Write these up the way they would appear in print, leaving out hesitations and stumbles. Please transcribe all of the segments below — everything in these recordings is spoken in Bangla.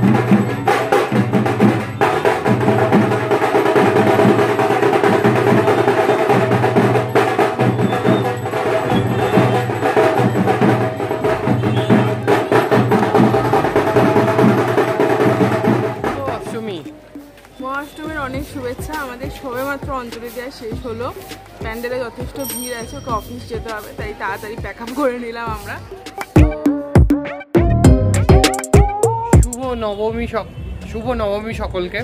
অনেক শুভেচ্ছা। আমাদের সবেমাত্র অঞ্জলি দেওয়া শেষ হলো, প্যান্ডেলে যথেষ্ট ভিড় আছে, ওকে অফিস যেতে হবে, তাই তাড়াতাড়ি প্যাক আপ করে নিলাম আমরা। শুভ নবমী সকলকে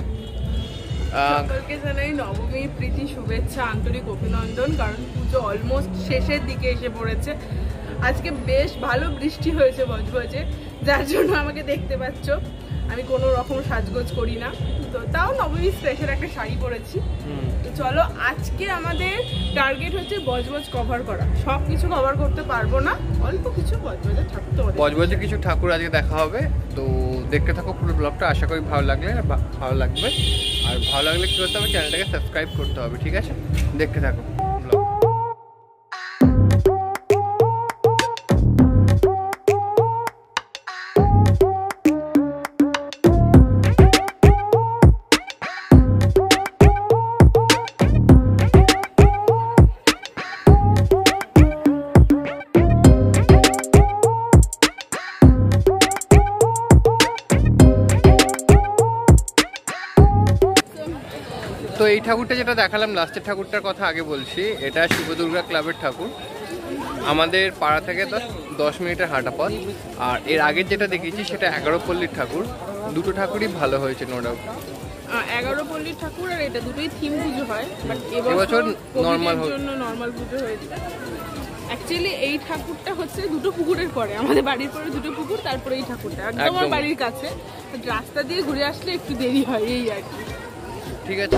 জানাই নবমীর প্রীতি শুভেচ্ছা, আন্তরিক অভিনন্দন। কারণ পুজো অলমোস্ট শেষের দিকে এসে পড়েছে। আজকে বেশ ভালো বৃষ্টি হয়েছে বজবজে, যার জন্য আমাকে দেখতে পাচ্ছ আমি কোনো রকম সাজগোজ করি না, তো তাও নবমী স্পেশাল একটা শাড়ি পরেছি। তো চলো, আজকে আমাদের টার্গেট হচ্ছে বজবজ কভার করা। সব কিছু কভার করতে পারবো না, অল্প কিছু বজবজের ঠাকুর, তো বজবজে কিছু ঠাকুর আজকে দেখা হবে। তো দেখতে থাকো পুরো ব্লগটা, আশা করি ভালো লাগবে। আর ভালো লাগলে কি করতে হবে, চ্যানেলটাকে সাবস্ক্রাইব করতে হবে, ঠিক আছে? দেখতে থাকো। তো এই ঠাকুরটা যেটা দেখালাম, লাস্টের ঠাকুরটার কথা আগে বলছি, এটা শিব দুর্গা ক্লাবের ঠাকুর, আমাদের পাড়া থেকে 10 মিনিটের হাঁটা পথ। আর এর আগের যেটা দেখিয়েছি সেটা 11 পল্লীর ঠাকুর। দুটো ঠাকুরই ভালো হয়েছে, নো ডাউট। 11 পল্লীর ঠাকুর আর এটা দুটোই থিম পুজো হয়, বাট এবছর নর্মাল পুজো হয়েছে। অ্যাকচুয়ালি এই ঠাকুরটা হচ্ছে দুটো পুকুরের পরে, আমাদের বাড়ির পরে দুটো পুকুর, তারপরে এই ঠাকুরটা একদম আমার বাড়ির কাছে, রাস্তা দিয়ে ঘুরে আসলে একটু দেরি হয়, এই আর কি। ঠিক আছে।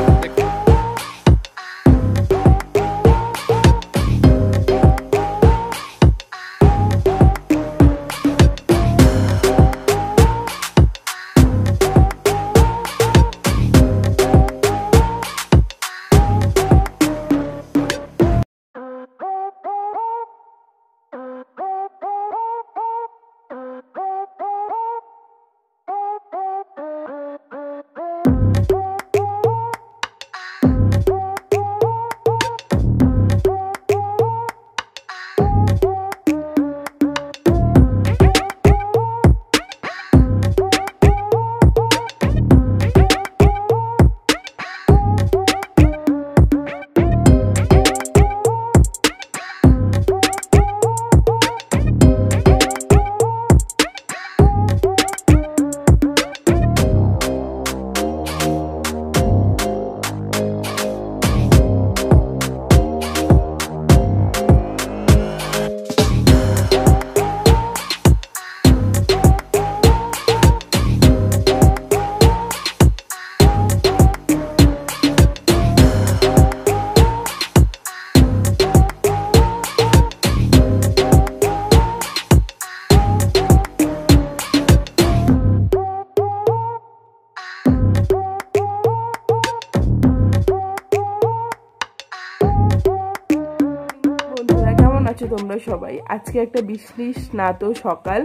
তোমরা সবাই, আজকে একটা বৃষ্টির স্নাত সকাল,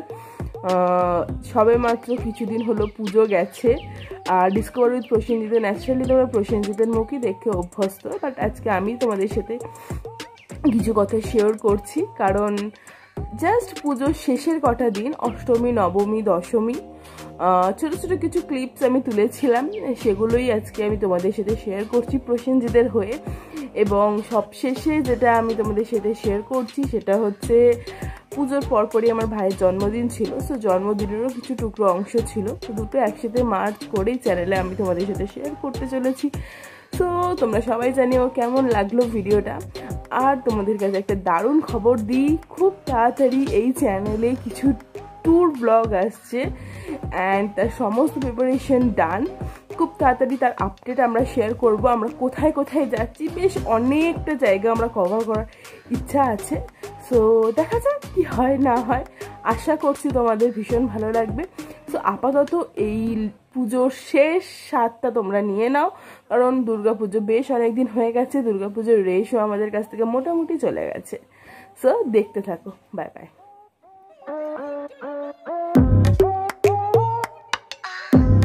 সবে মাত্র কিছুদিন হলো পুজো গেছে। আর ডিসকভার উইথ প্রসেনজিতে ন্যাচারালি তোমরা প্রসেনজিতের মুখই দেখে অভ্যস্ত, বাট আজকে আমি তোমাদের সাথে কিছু কথা শেয়ার করছি। কারণ জাস্ট পুজোর শেষের কটা দিন, অষ্টমী, নবমী, দশমী, ছোটো ছোটো কিছু ক্লিপস আমি তুলেছিলাম, সেগুলোই আজকে আমি তোমাদের সাথে শেয়ার করছি প্রসেনজিতের হয়ে। এবং সবশেষে যেটা আমি তোমাদের সাথে শেয়ার করছি সেটা হচ্ছে পুজোর পরপরই আমার ভাইয়ের জন্মদিন ছিল, সো জন্মদিনেরও কিছু টুকরো অংশ ছিল, তো দুটো একসাথে মার্চ করেই চ্যানেলে আমি তোমাদের সাথে শেয়ার করতে চলেছি। সো তোমরা সবাই জানিও কেমন লাগলো ভিডিওটা। আর তোমাদের কাছে একটা দারুণ খবর দিই, খুব তাড়াতাড়ি এই চ্যানেলে কিছু ট্যুর ব্লগ আসছে অ্যান্ড তার সমস্ত প্রিপারেশন ডান। খুব তাড়াতাড়ি তার আপডেট আমরা শেয়ার করব। আমরা কোথায় কোথায় যাচ্ছি, বেশ অনেকটা জায়গা আমরা কভার করার ইচ্ছা আছে। সো দেখা যাক কি হয় না হয়, আশা করছি তোমাদের ভীষণ ভালো লাগবে। সো আপাতত এই পুজোর শেষ স্বাদটা তোমরা নিয়ে নাও, কারণ দুর্গাপুজো বেশ অনেকদিন হয়ে গেছে, দুর্গাপুজোর রেশও আমাদের কাছ থেকে মোটামুটি চলে গেছে। সো দেখতে থাকো, বাই বাই।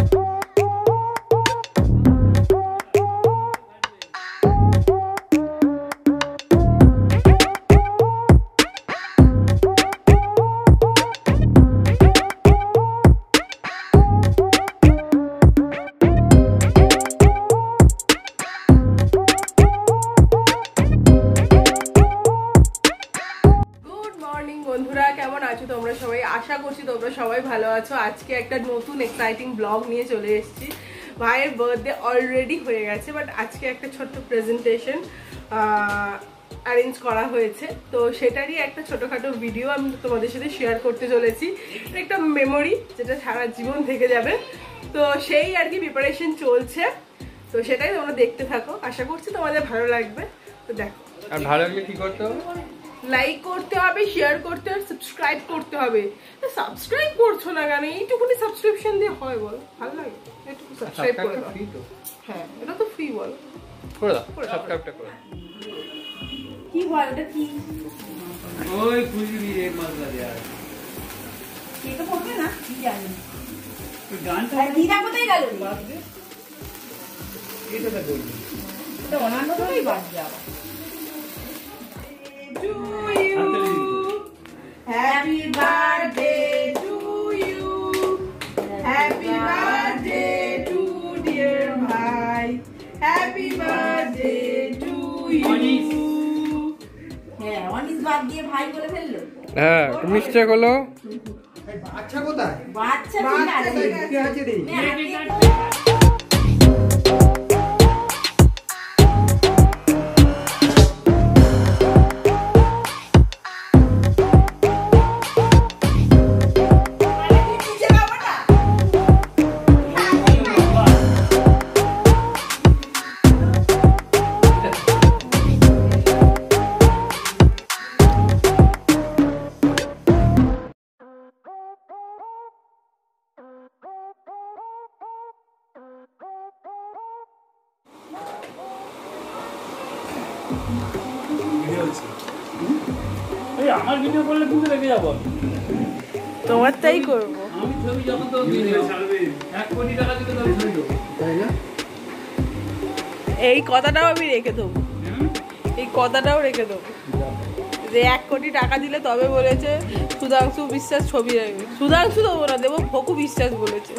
একটা নতুন এক্সাইটিং ব্লগ নিয়ে চলে এসেছি। ভাইয়ের বার্থডে অলরেডি হয়ে গেছে, বাট আজকে একটা ছোট্ট প্রেজেন্টেশন অ্যারেঞ্জ করা হয়েছে, তো সেটারই একটা ছোটোখাটো ভিডিও আমি তোমাদের সাথে শেয়ার করতে চলেছি। একটা মেমোরি যেটা সারা জীবন থেকে যাবে, তো সেই আর কি প্রিপারেশন চলছে, তো সেটাই তোমরা দেখতে থাকো। আশা করছি তোমাদের ভালো লাগবে। তো দেখো, আর ভালো লাগলে কি করতে হবে? লাইক করতে হবে, শেয়ার করতে হবে, সাবস্ক্রাইব করতে হবে। সাবস্ক্রাইব করছো না কেন? এইটুকুনি সাবস্ক্রিপশন দিয়ে হয় বল? ভালো লাগে একটু সাবস্ক্রাইব করে দাও। হ্যাঁ, এটা তো ফ্রি বল, করে দাও, সাবস্ক্রাইবটা করে দাও। কি বল এটা? কি ওই খুশি রে মজা দেয়া কি তো পড়বে না? কি জানি গানটা দিদা কোথায় গেল? এটা তো বলবি, এটা অনন্য কোথায় বাদ যাবে? To you, happy birthday to you, happy birthday to dear bhai, happy birthday to you. হ্যাঁ, অনিস বাদ দিয়ে ভাই বলে ফেললো। হ্যাঁ, মিষ্টি হলো। বাচ্চা কোথায়? বাচ্চা ঠিক আছে, কি আছে রে? আমার ভিডিও করলে তুমি রেখে যাবো, তোমারটাই করবো আমি। ছবি যখন তো 1 কোটি টাকা দিতে তবে ছবি দেবো, তাই না? এই কথাটাও আমি রেখে দেবো, এই কথাটাও রেখে দেবো যে 1 কোটি টাকা দিলে তবে বলেছে সুধাংশু বিশ্বাস ছবি রাখবে। সুধাংশু দেবো না, দেবো ভকু বিশ্বাস বলেছে।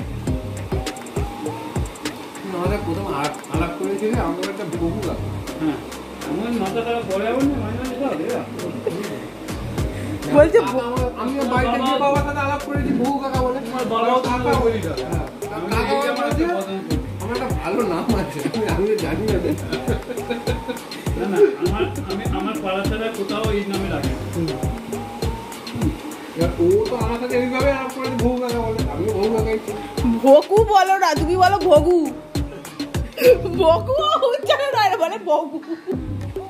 আমাদের প্রথম আলাপ করেছিলে আমাদের একটা বহু লাগে। হ্যাঁ, আমার মাথা টাকা পরে যাবো না, মাইনা দিতে হবে। বলছে আমি বাড়িতে গিয়ে বাবার সাথে আলাপ করেছি বহু কাকা বলে। তোমার বাবাও কাকা বলি না, আমার একটা ভালো নাম আছে, আমি জানি না। না আমার পাড়া ছাড়া কোথাও এই নামে রাখে। ও তো আমার সাথে এইভাবে আলাপ করেছে বহু কাকা বলে, আমিও বহু কাকাই। ভকু বলো না, তুমি বলো ভগু। ভকু উচ্চারণ হয় না, বলে ভগু।